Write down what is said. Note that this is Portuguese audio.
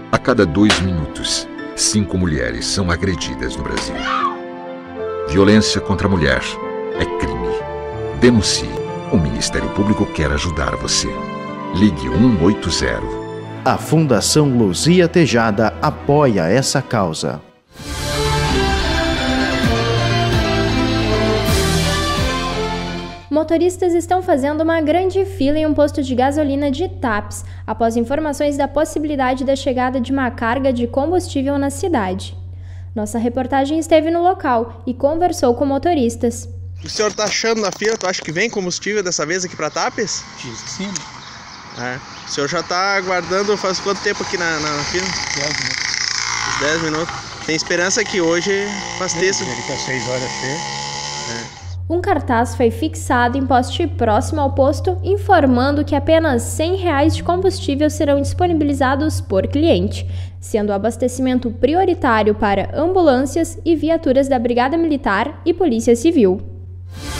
A cada 2 minutos, 5 mulheres são agredidas no Brasil. Violência contra a mulher é crime. Denuncie. O Ministério Público quer ajudar você. Ligue 180. A Fundação Luzia Tejada apoia essa causa. Motoristas estão fazendo uma grande fila em um posto de gasolina de Tapes, após informações da possibilidade da chegada de uma carga de combustível na cidade. Nossa reportagem esteve no local e conversou com motoristas. O senhor tá achando na fila? Tu acha que vem combustível dessa vez aqui para Tapes? Diz que sim. O senhor já tá aguardando faz quanto tempo aqui na fila? 10 minutos. 10 minutos. Tem esperança que hoje faz texto. Ele tá 6 horas cheio. Um cartaz foi fixado em poste próximo ao posto, informando que apenas R$ 100 de combustível serão disponibilizados por cliente, sendo o abastecimento prioritário para ambulâncias e viaturas da Brigada Militar e Polícia Civil.